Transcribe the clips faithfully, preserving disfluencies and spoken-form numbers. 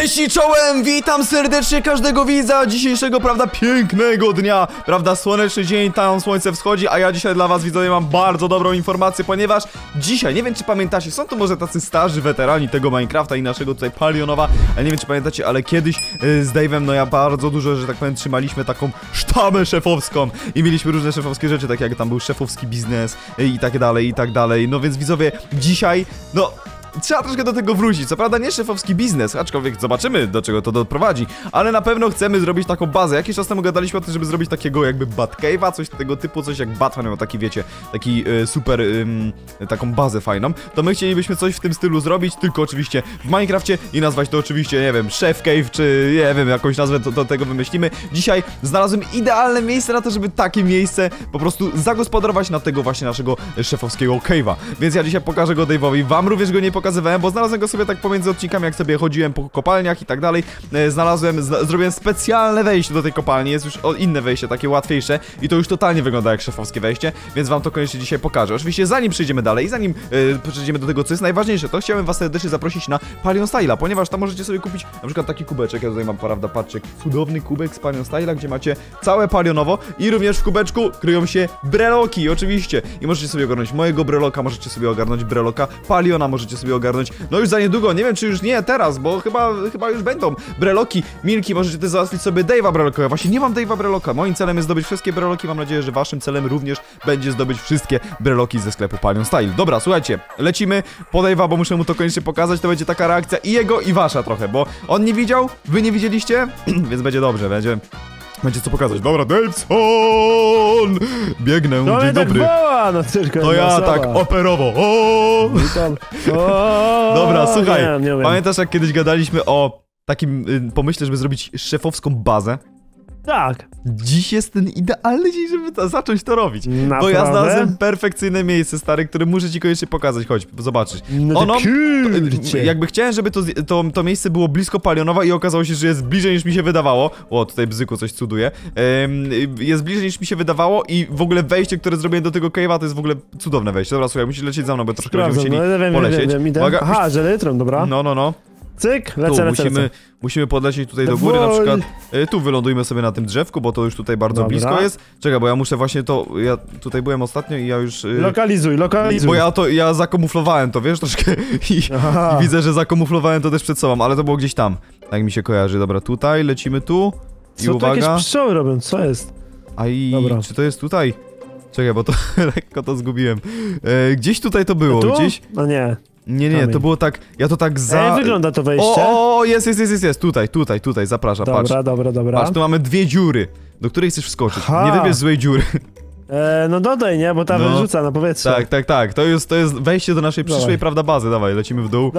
Cześć i czołem, witam serdecznie każdego widza dzisiejszego, prawda, pięknego dnia, prawda, słoneczny dzień, tam słońce wschodzi, a ja dzisiaj dla was, widzowie, mam bardzo dobrą informację, ponieważ dzisiaj, nie wiem czy pamiętacie, są to może tacy starzy weterani tego Minecrafta i naszego tutaj Palionowa, ale nie wiem czy pamiętacie, ale kiedyś yy, z Dave'em, no ja bardzo dużo, że tak powiem, trzymaliśmy taką sztabę szefowską i mieliśmy różne szefowskie rzeczy, tak jak tam był szefowski biznes yy, i tak dalej, i tak dalej, no więc widzowie, dzisiaj, no... trzeba troszkę do tego wrócić, co prawda nie szefowski biznes, aczkolwiek zobaczymy do czego to doprowadzi, ale na pewno chcemy zrobić taką bazę. Jakiś czas temu gadaliśmy o tym, żeby zrobić takiego jakby Batcave'a, coś tego typu, coś jak Batman miał taki, wiecie, taki y, super, y, taką bazę fajną. To my chcielibyśmy coś w tym stylu zrobić, tylko oczywiście w Minecrafcie i nazwać to oczywiście, nie wiem, Chef Cave, czy nie wiem, jakąś nazwę do, do tego wymyślimy. Dzisiaj znalazłem idealne miejsce na to, żeby takie miejsce po prostu zagospodarować na tego właśnie naszego szefowskiego cave'a. Więc ja dzisiaj pokażę go Dave'owi, wam również go nie pokażę, pokazywałem, bo znalazłem go sobie tak pomiędzy odcinkami, jak sobie chodziłem po kopalniach i tak dalej. E, znalazłem, zna, zrobiłem specjalne wejście do tej kopalni, jest już o, inne wejście, takie łatwiejsze i to już totalnie wygląda jak szefowskie wejście, więc wam to koniecznie dzisiaj pokażę. Oczywiście zanim przejdziemy dalej, zanim e, przejdziemy do tego, co jest najważniejsze, to chciałem was serdecznie zaprosić na Palion Style'a, ponieważ tam możecie sobie kupić na przykład taki kubeczek, ja tutaj mam, prawda, patrzcie, cudowny kubek z Palion Style'a, gdzie macie całe palionowo i również w kubeczku kryją się breloki, oczywiście, i możecie sobie ogarnąć mojego breloka, możecie sobie ogarnąć breloka Paliona, możecie sobie ogarnąć, no już za niedługo, nie wiem czy już nie teraz, bo chyba, chyba już będą breloki, milki, możecie też załatwić sobie Dave'a breloka. Ja właśnie nie mam Dave'a breloka, moim celem jest zdobyć wszystkie breloki, mam nadzieję, że waszym celem również będzie zdobyć wszystkie breloki ze sklepu Palion Style. Dobra, słuchajcie, lecimy po Dave'a, bo muszę mu to koniecznie pokazać, to będzie taka reakcja i jego, i wasza trochę, bo on nie widział, wy nie widzieliście, więc będzie dobrze, będzie... Będzie co pokazać. Dobra, Daveson! Biegnę, no dzień tak dobry. woła, no tylko to ja osoba. tak operowo. O! Witam. O, dobra, słuchaj. nie, nie pamiętasz jak kiedyś gadaliśmy o takim y, pomyśle, żeby zrobić szefowską bazę? Tak. Dziś jest ten idealny dzień, żeby to, zacząć to robić. Naprawdę? Bo ja znalazłem perfekcyjne miejsce, stary, które muszę ci koniecznie pokazać. Chodź, zobaczysz. No ono, to, jakby chciałem, żeby to, to, to miejsce było blisko Palionowa i okazało się, że jest bliżej niż mi się wydawało. O, tutaj Bzyku coś cuduje. Um, jest bliżej niż mi się wydawało i w ogóle wejście, które zrobiłem do tego cave'a, to jest w ogóle cudowne wejście. Dobra, słuchaj, musisz lecieć za mną, bo troszkę będziemy musieli no, wiem, polecieć. Wiem, wiem, idę. Aha, że litrą, dobra. No, no, no. Cyk, lecę, tu, lecę, musimy, lecę. musimy podlecieć tutaj do góry, na przykład y, tu wylądujmy sobie na tym drzewku, bo to już tutaj bardzo Dobra. blisko jest. Czekaj, bo ja muszę właśnie to, ja tutaj byłem ostatnio i ja już... Y, lokalizuj, lokalizuj. Bo ja to, ja zakamuflowałem to, wiesz, troszkę i, i widzę, że zakamuflowałem to też przed sobą, ale to było gdzieś tam, tak mi się kojarzy. Dobra, tutaj, lecimy tu i co uwaga. Co jakieś pszczoły robią, co jest? A i Dobra. czy to jest tutaj? Czekaj, bo to lekko to zgubiłem. E, gdzieś tutaj to było, tu? gdzieś... No nie. Nie, nie, to było tak, ja to tak za... Jak wygląda to wejście? O, o, jest, jest, jest, jest, jest, tutaj, tutaj, tutaj, zapraszam, dobra, patrz. Dobra, dobra, dobra. Patrz, tu mamy dwie dziury, do której chcesz wskoczyć. Ha. Nie wybierz złej dziury. E, no dodaj, nie, bo ta No. wyrzuca na powietrze. Tak, tak, tak, to jest, to jest wejście do naszej Dawaj. przyszłej, prawda, bazy, dawaj, lecimy w dół.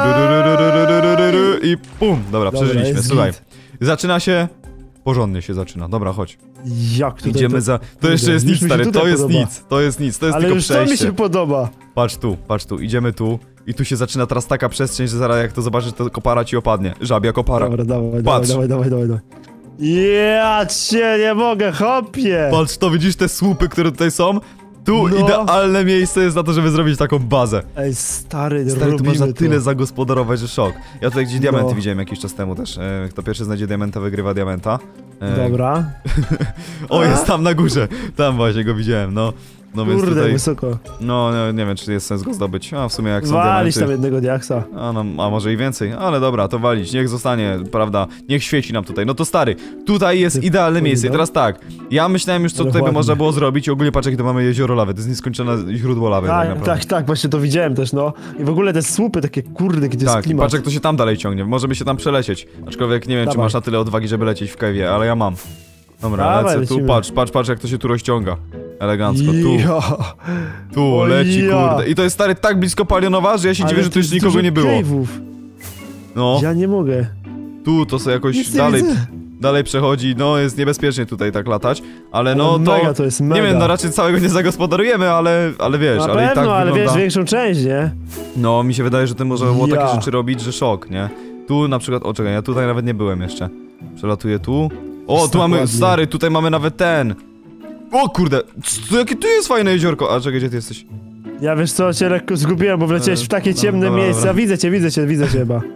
Dawaj. I pum, dobra, Dobra, przeżyliśmy, jest słuchaj. git. Zaczyna się... Porządnie się zaczyna, dobra, chodź. Jak tutaj Idziemy to... za... To jeszcze jest Już nic, mi się stary, tutaj to jest podoba. nic, to jest nic, to jest Ale tylko już to przejście. mi się podoba. Patrz tu, patrz tu, idziemy tu i tu się zaczyna teraz taka przestrzeń, że zaraz jak to zobaczysz, to kopara ci opadnie. Żabia kopara. Dobra, dawaj, Patrz. dawaj, dawaj, dawaj, dawaj. Ja cię nie mogę, hopie! Patrz to, widzisz te słupy, które tutaj są? Tu No. idealne miejsce jest na to, żeby zrobić taką bazę. Ej, stary, Stary, tu robimy można to. tyle zagospodarować, że szok. Ja tutaj gdzieś diamenty No. widziałem jakiś czas temu też. E, kto pierwszy znajdzie diamenta, wygrywa diamenta. E, Dobra. o, A? jest tam na górze. Tam właśnie go widziałem, no. No więc Kurde, tutaj... wysoko. No, no, nie wiem, czy jest sens go zdobyć. A w sumie jak są Walić diamenty... tam jednego diaksa. A, no, a może i więcej, ale dobra, to walić, niech zostanie, prawda, niech świeci nam tutaj. No to stary, tutaj jest Ty, idealne miejsce. I no. teraz tak, ja myślałem już, co Ale tutaj by ładnie. można było zrobić i ogólnie patrz, jakie to mamy jezioro lawy, to jest nieskończone źródło lawy, tak, Tak, naprawdę. tak, tak, właśnie to widziałem też, no. I w ogóle te słupy takie, kurde, kiedy jest Tak, i klimat. patrz jak to się tam dalej ciągnie, możemy się tam przelecieć. Aczkolwiek nie wiem, czy Dawaj. masz na tyle odwagi, żeby lecieć w cave'ie, ale ja mam. Dobra, Dawaj, lecę tu, lecimy. patrz, patrz, patrz jak to się tu rozciąga. Elegancko, tu, Ja. tu, O leci, ja. kurde. I to jest stary tak blisko Palionowa, że ja się Ale dziwię, że tu jest już nikogo dużo nie było. cave'ów. No, Ja nie mogę. tu to sobie jakoś Nic nie dalej... widzę. Dalej przechodzi, no jest niebezpiecznie tutaj tak latać, ale no Ale to... mega to jest, mega. Nie wiem, no raczej całego nie zagospodarujemy, ale, ale wiesz, Na ale pewno, i tak ale wygląda... wiesz, większą część, nie? No, mi się wydaje, że ty można było Ja. takie rzeczy robić, że szok, nie? Tu na przykład, o czekaj, ja tutaj nawet nie byłem jeszcze. Przelatuję tu. O, Jest tu tak mamy, ładnie. stary, tutaj mamy nawet ten. O kurde, co, jakie tu jest fajne jeziorko. A czekaj, gdzie ty jesteś? Ja wiesz co, cię lekko zgubiłem, bo wleciałeś w takie No, ciemne dobra, miejsca. dobra. Widzę cię, widzę cię, widzę cię chyba.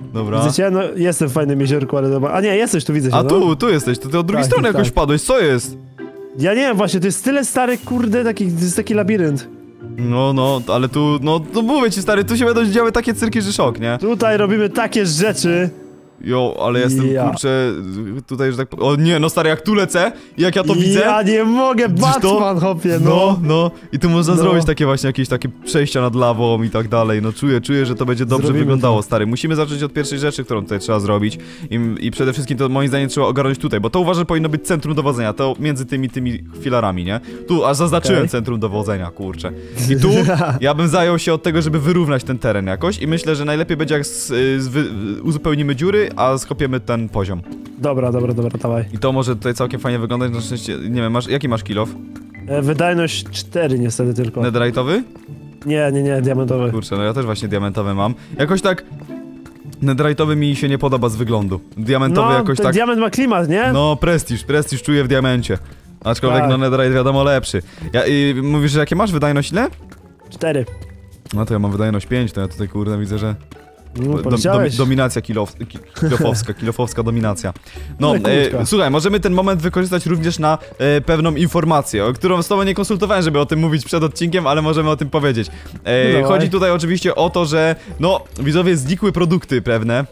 Dobra. Widzicie? No, jestem w fajnym jeziorku, ale dobra. A nie, jesteś, tu widzę się, A no. tu, tu jesteś, to ty od drugiej Tak, strony tak, jakoś tak. wpadłeś, co jest? Ja nie wiem, właśnie, to jest tyle stary, kurde, taki, to jest taki labirynt. No, no, ale tu, no, no mówię ci stary, tu się będą działy takie cyrki, że szok, nie? Tutaj robimy takie rzeczy. Jo, ale jestem, Ja. kurczę, tutaj, że tak... po- O nie, no stary, jak tu lecę, jak ja to widzę... Ja nie mogę, Widzisz to? Batman, hopie, No, no. no, i tu można No. zrobić takie właśnie jakieś takie przejścia nad lawą i tak dalej, no czuję, czuję, że to będzie dobrze Zrobimy wyglądało, to. stary. Musimy zacząć od pierwszej rzeczy, którą tutaj trzeba zrobić i, i przede wszystkim to moim zdaniem trzeba ogarnąć tutaj, bo to uważam, że powinno być centrum dowodzenia, to między tymi, tymi filarami, nie? Tu, aż zaznaczyłem Okej. centrum dowodzenia, kurczę. I tu ja bym zajął się od tego, żeby wyrównać ten teren jakoś i myślę, że najlepiej będzie jak z, z, wy, uzupełnimy dziury, a skopiemy ten poziom. Dobra, dobra, dobra, dawaj. I to może tutaj całkiem fajnie wyglądać, na szczęście, nie wiem, masz, jaki masz kill off? E, wydajność cztery niestety tylko. Netherite'owy? Nie, nie, nie, diamentowy. Kurczę, no ja też właśnie diamentowy mam. Jakoś tak... Netherite'owy mi się nie podoba z wyglądu. Diamentowy No, jakoś ten tak... diament ma klimat, nie? No, prestiż, prestiż czuję w diamencie. Aczkolwiek Tak. no Netherite wiadomo lepszy. Ja, i mówisz, że jakie masz wydajność ile? Cztery. No to ja mam wydajność pięć, to ja tutaj kurde widzę, że... No, Do, domi, poleciałeś. dominacja kilof, ki, kilofowska, kilofowska dominacja. No, Ale e, krótka. słuchaj, możemy ten moment wykorzystać również na e, pewną informację, o którą z tobą nie konsultowałem, żeby o tym mówić przed odcinkiem, ale możemy o tym powiedzieć. E, No chodzi dawaj. tutaj oczywiście o to, że no, widzowie, znikły produkty pewne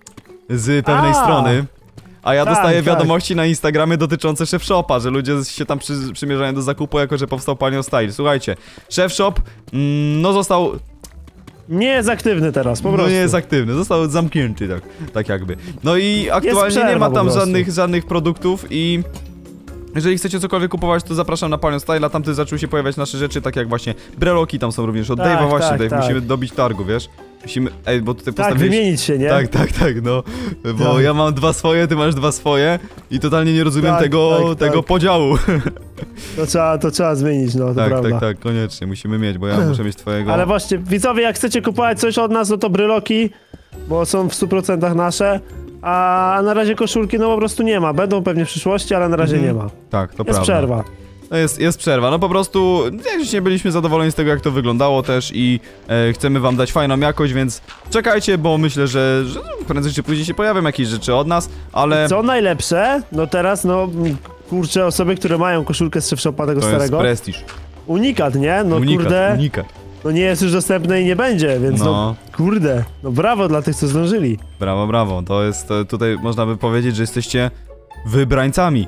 z pewnej A. strony. A ja Tak, dostaję tak. wiadomości na Instagramie dotyczące Chef Shopa, że ludzie się tam przy, przymierzają do zakupu, jako że powstał Palio Style. Słuchajcie, Chef Shop, mm, no został... Nie jest aktywny teraz, po No prostu. nie jest aktywny, został zamknięty tak, tak jakby. No i aktualnie nie przerwa ma po tam prostu. żadnych, żadnych produktów i... Jeżeli chcecie cokolwiek kupować, to zapraszam na Palion Style, tam też zaczęły się pojawiać nasze rzeczy, takie jak właśnie breloki, tam są również od Tak, Dave'a, właśnie tak, Dave, tak. musimy dobić targu, wiesz? Musimy, ej, bo tutaj Tak, postawiliśmy... wymienić się, nie? Tak, tak, tak, no, bo Tak. ja mam dwa swoje, ty masz dwa swoje i totalnie nie rozumiem Tak, tego, tak, tego tak. podziału. To trzeba, to trzeba zmienić, no, to tak, prawda. tak, tak, koniecznie, musimy mieć, bo ja muszę mieć twojego. Ale właśnie, widzowie, jak chcecie kupować coś od nas, no to bryloki, bo są w stu procentach nasze, a na razie koszulki no po prostu nie ma. Będą pewnie w przyszłości, ale na razie Mhm. nie ma. Tak, to Jest prawda. przerwa. No jest, jest przerwa, no po prostu jak nie byliśmy zadowoleni z tego, jak to wyglądało też i e, chcemy wam dać fajną jakość, więc czekajcie, bo myślę, że, że prędzej czy później się pojawią jakieś rzeczy od nas, ale Co najlepsze, no teraz, no mm, kurczę, osoby, które mają koszulkę z Chef Shopa tego to jest starego, prestiż. unikat, nie? No Unikat, kurde, unikat. no nie jest już dostępne i nie będzie, więc no. No. kurde, no brawo dla tych, co zdążyli. Brawo, brawo, to jest, to tutaj można by powiedzieć, że jesteście wybrańcami.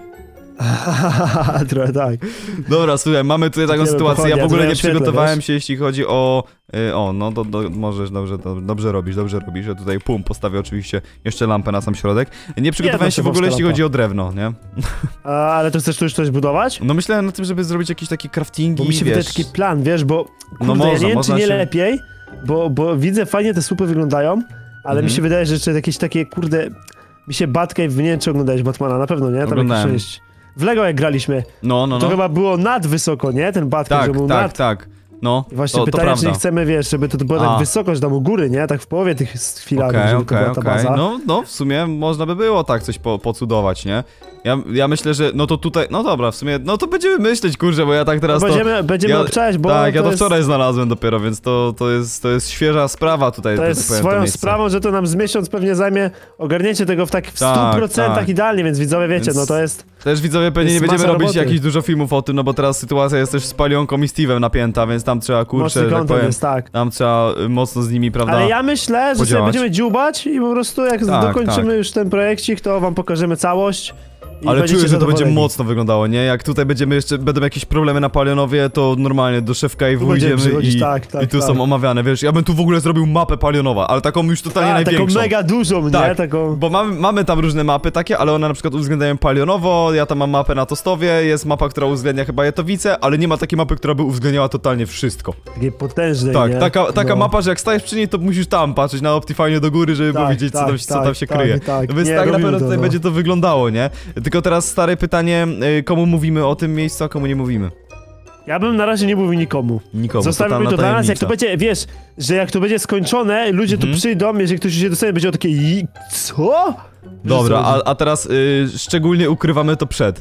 Trochę tak. Dobra, słuchaj, mamy tutaj taką Idziemy sytuację, ja pochodnie, w ogóle ja nie to świetle, przygotowałem wiesz? się, jeśli chodzi o... Y, o, no to do, możesz, dobrze, to, dobrze robisz, dobrze robisz, ja tutaj pum, postawię oczywiście jeszcze lampę na sam środek. Nie przygotowałem się w ogóle, jeśli lampa. chodzi o drewno, nie? A, ale to chcesz tu już coś budować? No myślałem na tym, żeby zrobić jakieś takie craftingi, Bo mi się wydaje wiesz... taki plan, wiesz, bo kurde, No można, ja nie wiem, czy można nie się- lepiej, bo, bo widzę, fajnie te słupy wyglądają, ale Mhm. mi się wydaje, że jeszcze jakieś takie, kurde, mi się Batcave, nie wiem, czy oglądałeś Batmana, na pewno, nie? Tam Oglądałem. jakieś część. W Lego jak graliśmy, No, no, to no. chyba było nad wysoko, nie? Ten Batcave, Tak, że był tak, nad. tak. No, I właśnie to, to pytanie, czy prawda. nie chcemy, wiesz, żeby to było A. tak wysoko, że tam u góry, nie? Tak w połowie tych filarów, Okej, żeby to okej, była ta okej. baza. No, no, w sumie można by było tak coś po, pocudować, nie? Ja, ja myślę, że no to tutaj, no dobra, w sumie, no to będziemy myśleć, kurczę, bo ja tak teraz No to... będziemy będziemy ja, obczać, bo Tak, ja to jest, wczoraj znalazłem dopiero, więc to, to, jest, to jest świeża sprawa tutaj. to że jest tak powiem, swoją miejsce. sprawą, że to nam z miesiąc pewnie zajmie ogarnięcie tego w tak w Tak, stu procentach tak. idealnie, więc widzowie wiecie, Więc- no to jest... Też widzowie pewnie nie jest będziemy masa robić roboty. jakichś dużo filmów o tym, no bo teraz sytuacja jest też z Palionką i Steve'em napięta, więc tam trzeba, kurczę, Mocny że tak content powiem, jest, tak. tam trzeba y, mocno z nimi, prawda? Ale ja myślę, że sobie podziałać. będziemy dziubać i po prostu jak Tak, dokończymy tak. już ten projekcik, to wam pokażemy całość. I Ale będziecie czuję, że to będzie zadowoleni. mocno wyglądało, nie? Jak tutaj będziemy jeszcze, będą jakieś problemy na Palionowie, to normalnie do Chef Cave'u Tu będziemy idziemy przychodzić, i, tak, tak, i tu tak. są omawiane, wiesz, ja bym tu w ogóle zrobił mapę Palionowa, ale taką już totalnie A, taką największą. mega dużą, Tak, nie? Taką... Bo mamy, mamy tam różne mapy takie, ale one na przykład uwzględniają Palionowo, ja tam mam mapę na Tostowie, jest mapa, która uwzględnia chyba Jetowice, ale nie ma takiej mapy, która by uwzględniała totalnie wszystko. Takiej potężnej, Tak, nie? taka, taka No. mapa, że jak stajesz przy niej, to musisz tam patrzeć na Optifine do góry, żeby Tak, powiedzieć, co, tak, tam, co tak, tam się tak, kryje. tak. No więc Nie, tak robimy naprawdę to, tutaj no. będzie to wyglądało, nie? Tylko teraz stare pytanie, y, komu mówimy o tym miejscu, a komu nie mówimy? Ja bym na razie nie mówił nikomu. Nikomu, Zostawimy totalna to dla nas, jak to tajemnica. będzie, wiesz, że jak to będzie skończone, ludzie Mhm. tu przyjdą, jeżeli ktoś się dostanie, będzie o takie "I- co? Dobra, a, a teraz y, szczególnie ukrywamy to przed.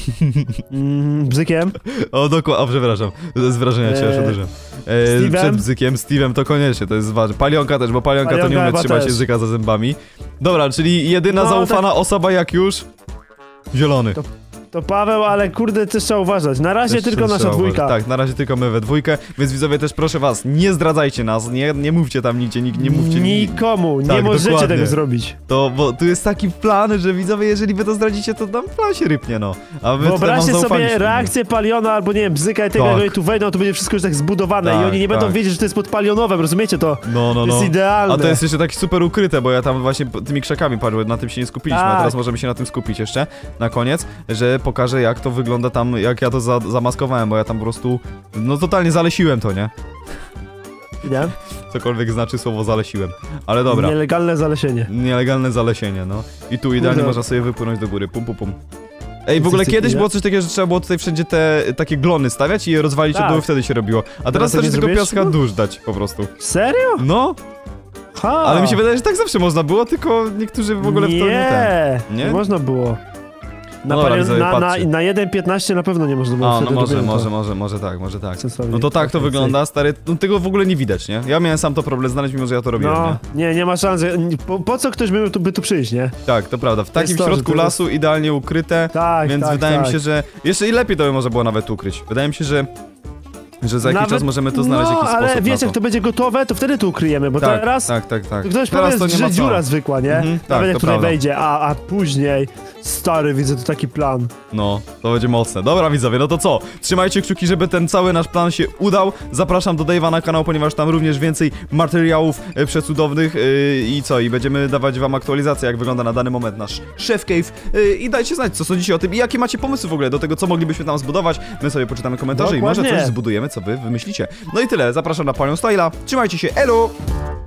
Mm, bzykiem? O, dokładnie, o, przepraszam, z wrażenia cię aż Eee, uderzyłem. Steve'em? Przed bzykiem, Steve'em to koniecznie, to jest ważne. Palionka też, bo palionka, Palionka to nie umie chyba trzymać też. języka za zębami. Dobra, czyli jedyna No, zaufana tak- osoba jak już... Zielony. To- To Paweł, ale kurde, też trzeba uważać. Na razie Też tylko trzeba nasza uważać. dwójka. Tak, na razie tylko my we dwójkę, więc widzowie też proszę was, nie zdradzajcie nas, nie, nie mówcie tam nigdzie, nie, nie mówcie Nikomu, nie Tak, możecie dokładnie. tego zrobić. To, bo tu jest taki plan, że widzowie, jeżeli wy to zdradzicie, to tam plan się rypnie, no. A my tutaj wam Wyobraźcie sobie zaufaliśmy. reakcję Paliona albo nie wiem, Bzyka i tego, Tak. jak oni tu wejdą, to będzie wszystko już tak zbudowane Tak, i oni nie będą tak. wiedzieć, że to jest pod Palionowem, rozumiecie to? No, no, To no. jest idealne. A to jest jeszcze takie super ukryte, bo ja tam właśnie p- tymi krzakami parłem, na tym się nie skupiliśmy, a Tak. teraz możemy się na tym skupić jeszcze, na koniec, że pokażę jak to wygląda tam, jak ja to za zamaskowałem, bo ja tam po prostu, no totalnie zalesiłem to, nie? Nie? Cokolwiek znaczy słowo zalesiłem. Ale dobra. Nielegalne zalesienie. Nielegalne zalesienie, no. I tu idealnie Kurde. można sobie wypłynąć do góry, pum pum pum. Ej, w Jest ogóle coś kiedyś takiego? było coś takiego, że trzeba było tutaj wszędzie te takie glony stawiać i je rozwalić Tak. od dołu, wtedy się robiło. A teraz to też nie tylko zrobiłeś piaska tego? dusz dać po prostu. Serio? No, Ha! ale mi się wydaje, że tak zawsze można było, tylko niektórzy w ogóle w to nie ten. Nie, Nie? nie można było. Na, No dobra, palion- widzowie, na, na, patrzcie. na jeden piętnaście na pewno nie można było. A, no wtedy może, robiłem to. może, może, może tak, może tak. Sensownie. No to tak to Więcej. wygląda, stary, no tego w ogóle nie widać, nie? Ja miałem sam to problem znaleźć, mimo że ja to robiłem, No, nie? nie, nie ma szans. Po, po co ktoś by tu, by tu przyjść, nie? Tak, to prawda, w takim to, że środku to jest- lasu, idealnie ukryte, Tak, więc tak, wydaje tak. mi się, że jeszcze i lepiej to by można było nawet ukryć. Wydaje mi się, że że za jakiś Nawet- czas możemy to znaleźć no, jakiś ale sposób wiesz, na jak to będzie gotowe, to wtedy tu ukryjemy, bo tak, teraz tak, tak, tak. ktoś Teraz powie, to nie ma że co. dziura zwykła, nie? Mhm, tak, Nawet jak to tutaj prawda. wejdzie, a, a później, stary, widzę tu taki plan. No, to będzie mocne. Dobra widzowie, no to co? Trzymajcie kciuki, żeby ten cały nasz plan się udał. Zapraszam do Dave'a na kanał, ponieważ tam również więcej materiałów e, przecudownych e, i co? I będziemy dawać wam aktualizację, jak wygląda na dany moment nasz Chef Cave. E, I dajcie znać, co sądzicie o tym i jakie macie pomysły w ogóle do tego, co moglibyśmy tam zbudować. My sobie poczytamy komentarze i może Dokładnie. coś zbudujemy, co wy wymyślicie. No i tyle, zapraszam na Panią Styla. Trzymajcie się, elo!